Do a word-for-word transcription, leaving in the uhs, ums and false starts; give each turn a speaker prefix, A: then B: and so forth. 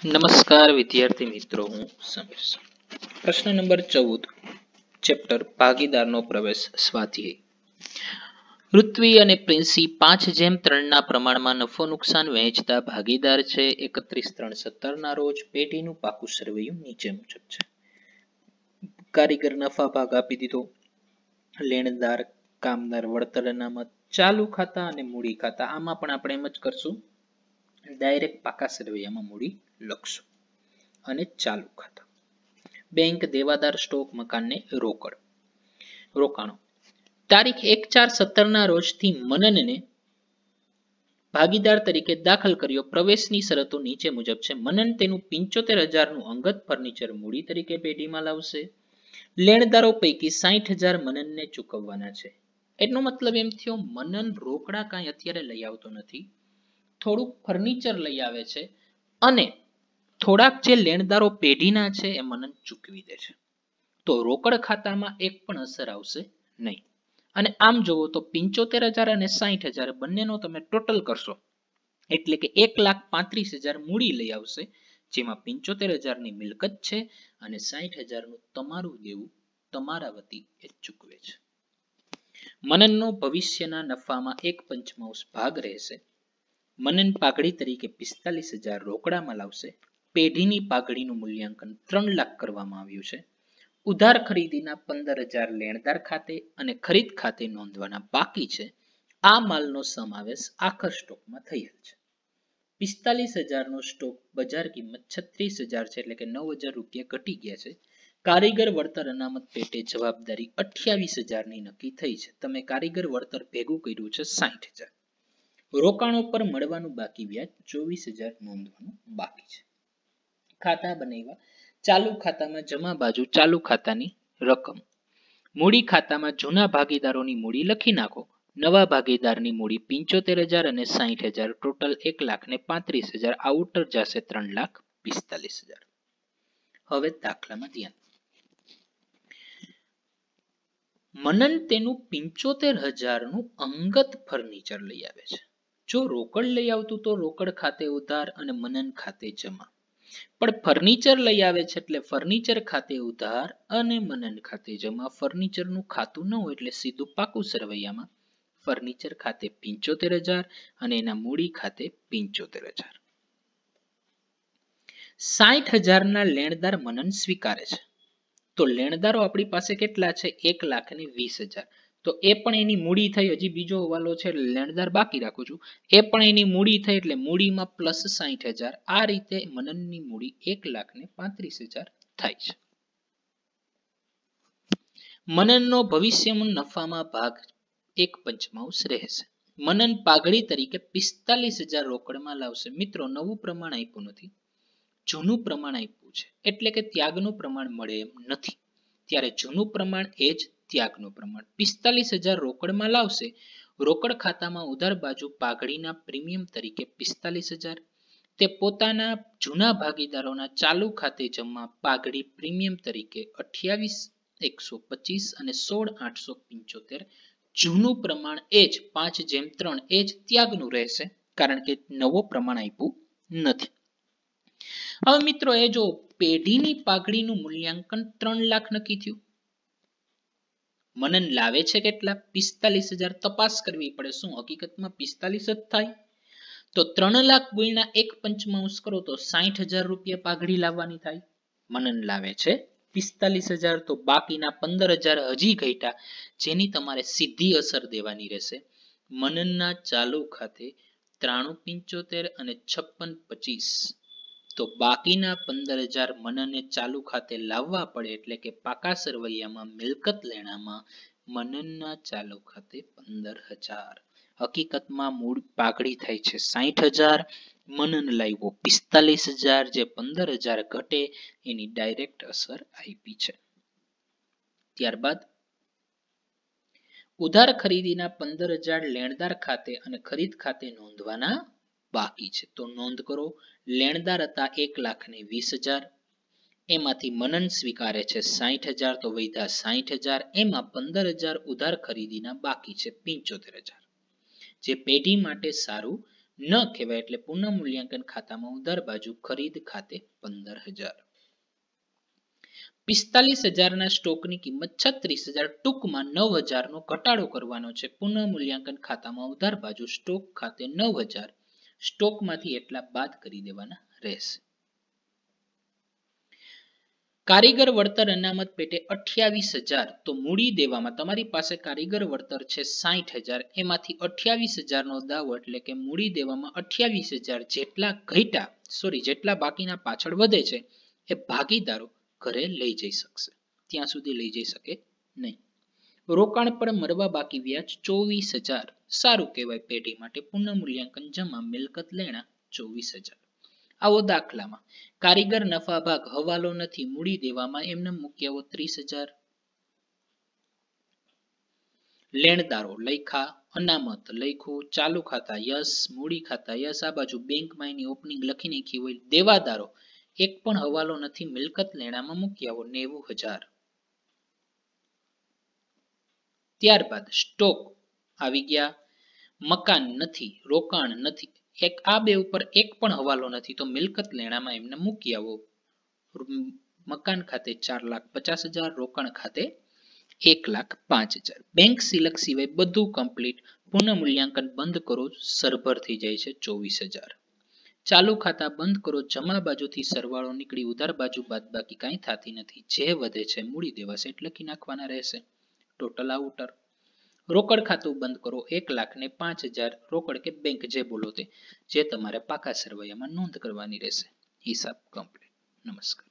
A: નમસ્કાર વિદ્યાર્થી મિત્રો, હું સમીર છું. પ્રશ્ન નંબર ચૌદ, ચેપ્ટર ભાગીદારનો પ્રવેશ, સ્વાધ્યાય. ઋત્વી અને પ્રિન્સી પાંચ જેમ ત્રણના પ્રમાણમાં નફો નુકસાન વહેંચતા ભાગીદાર છે. એકત્રીસ ત્રણ સત્તર ના રોજ પેઢીનું પાકું સરવૈયું નીચે મુજબ છે. કારીગર નફા ભાગ આપી દીધો, લેણદાર કામદાર વળતર અનામત, ચાલુ ખાતા અને મૂડી ખાતા. આમાં પણ આપણે એમ જ કરશું, ડાયરેક્ટ પાકા સરવૈયામાં મૂડી લખશું. અને ચાલુ ખાતા, બેંક, દેવાદાર, સ્ટોક, મકાનને રોકડ. રોકાણો. તારીખ એક ચાર સત્તર ના રોજથી મનનને ભાગીદાર તરીકે દાખલ કર્યો. પ્રવેશની શરતો નીચે મુજબ છે. મનન તેનું પંચોતેર હજાર નું અંગત ફર્નિચર મૂડી તરીકે પેઢીમાં લાવશે. લેણદારો પૈકી સાઠ હજાર મનનને ચૂકવવાના છે. એનો મતલબ એમ થયો, મનન રોકડા કાંઈ અત્યારે લઈ આવતો નથી, થોડુંક ફર્નિચર લઈ આવે છે અને થોડાક જે લેણદારો પેઢીના છે એ મનન ચૂકવી દે છે. તો રોકડ ખાતામાં એક પણ અસર આવશે નહીં. અને આમ જોવો તો પંચોતેર હજાર અને સાઠ હજાર બંનેનો તમે ટોટલ કરશો એટલે કે એક લાખ પાંત્રીસ હજાર મૂડી લઈ આવશે, જેમાં પંચોતેર હજાર ની મિલકત છે અને સાઠ હજાર નું તમારું દેવું તમારા વતી એ ચૂકવે છે. મનનનો ભવિષ્યના નફામાં એક પંચમાંશ ભાગ રહેશે. મનન પાઘડી તરીકે પિસ્તાલીસ હજાર રોકડામાં લાવશે. પેઢીની પાઘડીનું મૂલ્યાંકન ત્રણ લાખ કરવામાં આવ્યું છે. ઉધાર ખરીદીના પંદર હજાર લેણદાર ખાતે અને ખરીદ ખાતે નોંધવાના બાકી છે. આ માલનો સમાવેશ આખર સ્ટોકમાં થયેલ છે. પિસ્તાલીસ હજાર નો સ્ટોક બજાર કિંમત છત્રીસ હજાર છે, એટલે કે નવ હજાર રૂપિયા ઘટી ગયા છે. કારીગર વળતર અનામત પેટે જવાબદારી અઠ્યાવીસ હજાર ની નક્કી થઈ છે. તમે કારીગર વળતર ભેગું કર્યું છે સાઠ હજાર. રોકાણો પર મળવાનું બાકી વ્યાજ ચોવીસ હજાર નોંધવાનું બાકી છે. ખાતા બનાવ્યા. ચાલુ ખાતામાં જમા બાજુ ચાલુ ખાતાની રકમ, મૂડી ખાતામાં જૂના ભાગીદારોની મૂડી લખી નાખો. નવા ભાગીદારની મૂડી પંચોતેર હજાર અને સાઠ હજાર, ટોટલ એક લાખ ને પાંત્રીસ હજાર. આઉટર જશે ત્રણ લાખ પિસ્તાલીસ હજાર. હવે દાખલામાં ધ્યાન. મનન તેનું પંચોતેર હજાર નું અંગત ફર્નિચર લઈ આવે છે. જો રોકડ લઈ આવતું તો રોકડ ખાતે ઉધાર અને મનન ખાતે જમા, પણ ફર્નિચર લઈ આવે છે એટલે ફર્નિચર ખાતે ઉધાર અને મનન ખાતે જમા. ફર્નિચરનું ખાતું ન હોય એટલે સીધું પાકું સરવૈયામાં. ફર્નિચર ખાતે પંચોતેર હજાર અને એના મૂડી ખાતે પંચોતેર હજાર. સાઠ હજાર ના લેણદાર મનન સ્વીકારે છે. તો લેણદારો આપણી પાસે કેટલા છે? એક લાખ ને વીસ હજાર. તો એ પણ એની મૂડી થઈ. હજી બીજો હવાલો છે, લેણદાર બાકી રાખું છું. એ પણ એની મૂડી થઈ એટલે મૂડીમાં પ્લસ સાઠ હજાર. આ રીતે મનનની મૂડી એક લાખ ને પાંત્રીસ હજાર થાય છે. મનનનો ભવિષ્યમાં નફામાં ભાગ એક પંચમાંશ રહેશે. મનન પાઘડી તરીકે પિસ્તાલીસ હજાર રોકડમાં લાવશે. મિત્રો, નવું પ્રમાણ આપ્યું નથી, જૂનું પ્રમાણ આપ્યું છે, એટલે કે ત્યાગનું પ્રમાણ મળે એમ નથી. ત્યારે જૂનું પ્રમાણ એ જ ત્યાગનું પ્રમાણ. પિસ્તાલીસ હજાર રોકડમાં લાવશે. રોકડ ખાતામાં ઉધાર બાજુ પાઘડીના પ્રીમિયમ તરીકે પિસ્તાલીસ હજાર. તે પોતાના જૂના ભાગીદારોના ચાલુ ખાતે જમા પાઘડી પ્રીમિયમ તરીકે અઠ્યાવીસ એકસો પચીસ અને સોળ આઠસો પંચોતેર. જૂનું પ્રમાણ એ જ પાંચ જેમ ત્રણ એ જ ત્યાગનું રહેશે, કારણ કે નવો પ્રમાણ આપ્યું નથી. હવે મિત્રો, એ જો પેઢીની પાઘડીનું મૂલ્યાંકન ત્રણ લાખ નક્કી થયું. મનન લાવે છે કેટલા? પિસ્તાલીસ હજાર. તપાસ કરવી પડે, શું હકીકતમાં પિસ્તાલીસ જ થાય? તો ત્રણ લાખ ગુણ્યા એક પંચમાંશ કરો તો સાઠ હજાર રૂપિયા પાઘડી લાવવાની થાય. મનન લાવે છે પિસ્તાલીસ હજાર, તો બાકીના પંદર હજાર હજી ઘટ્યા, જેની તમારે સીધી અસર દેવાની રહેશે. મનનના ચાલુ ખાતે ત્રાણું પંચોતેર અને છપ્પન પચીસ, તો બાકીના પંદર હજાર મનને ચાલુ ખાતે લાવવા પડે, એટલે કે પાકા સરવૈયામાં મિલકત લેણામાં મનનના ચાલુ ખાતે પંદર હજાર. હકીકતમાં મૂળ પાઘડી થાય છે સાઠ હજાર, મનન લાવ્યો પિસ્તાલીસ હજાર, જે પંદર હજાર ઘટે એની ડાયરેક્ટ અસર આપી છે. ત્યારબાદ ઉધાર ખરીદીના પંદર હજાર લેણદાર ખાતે અને ખરીદ ખાતે નોંધવાના બાકી છે. તો નોંધ કરો, લેણદાર હતા એક લાખ ને વીસ હજાર, એમાંથી મનન સ્વીકારે છે સાઠ હજાર, તો વૈધા સાઠ હજાર. એમાં પંદર હજાર ઉધાર ખરીદીના બાકી છે પંચોતેર હજાર, જે પેઢી માટે સારું ન કહેવાય એટલે પુનઃ મૂલ્યાંકન ખાતામાં ઉધાર બાજુ ખરીદ ખાતે પંદર હજાર. પિસ્તાલીસ હજારના સ્ટોકની કિંમત છત્રીસ હજાર, ટૂંકમાં નવ હજાર નો ઘટાડો કરવાનો છે. પુનઃ મૂલ્યાંકન ખાતામાં ઉધાર બાજુ સ્ટોક ખાતે નવ હજાર, સ્ટોકમાંથી એટલા બાદ કરી દેવાના રહેશે. કારીગર વળતર અનામત પેટે અઠ્યાવીસ હજાર, તો મૂડી દેવામાં તમારી પાસે કારીગર વળતર છે સાઠ હજાર, એમાંથી અઠ્યાવીસ હજાર નો દાવો એટલે કે મૂડી દેવામાં અઠ્યાવીસ હજાર જેટલા ઘટ્યા સોરી જેટલા બાકીના પાછળ વધે છે એ ભાગીદારો ઘરે લઈ જઈ શકશે, ત્યાં સુધી લઈ જઈ શકે નહીં. રોકાણ પર મરવા બાકી વ્યાજ ચોવીસ હજાર, સારું કહેવાય પેઢી માટે. પુનઃ મૂલ્યાંકન જમા મિલકત લેણા ચોવીસ હજાર. આવો દાખલામાં કારીગર નફા ભાગ હવાલો નથી, મૂડી દેવામાં એમને મૂક્યાવો ત્રીસ હજાર. લેણદારો લઈખા, અનામત લઈખું, ચાલુ ખાતા યસ, મૂડી ખાતા યસ, આ બાજુ બેંકમાં એની ઓપનિંગ લખી નાખી હોય. દેવાદારો એક પણ હવાલો નથી, મિલકત લેણામાં મૂક્યાવો નેવું હજાર. ત્યારબાદ સ્ટોક આવી ગયા, મકાન નથી, રોકાણ નથી, એક આ બે ઉપર એક પણ હવાલો નથી, તો મિલકત લેણામાં એમને મૂકી આવો. મકાન ખાતે ચાર લાખ પચાસ હજાર, રોકાણ ખાતે એક લાખ પાંચ હજાર. બેંક સિલક સિવાય બધું કમ્પ્લીટ. પુનઃ મૂલ્યાંકન બંધ કરો, સરભર થઈ જાય છે ચોવીસ હજાર. ચાલુ ખાતા બંધ કરો, જમા બાજુથી સરવાળો નીકળી ઉધાર બાજુ બાદ બાકી કાંઈ થતી નથી. જે વધે છે મૂડી દેવાશે એટલે લખી નાખવાના રહેશે. Total outer. રોકડ ખાતું બંધ કરો, એક લાખ ને પાંચ હજાર રોકડ કે બેંક જે બોલો તે, જે તમારે પાકા સરવૈયામાં નોંધ કરવાની રહેશે. હિસાબ કમ્પ્લીટ. નમસ્કાર.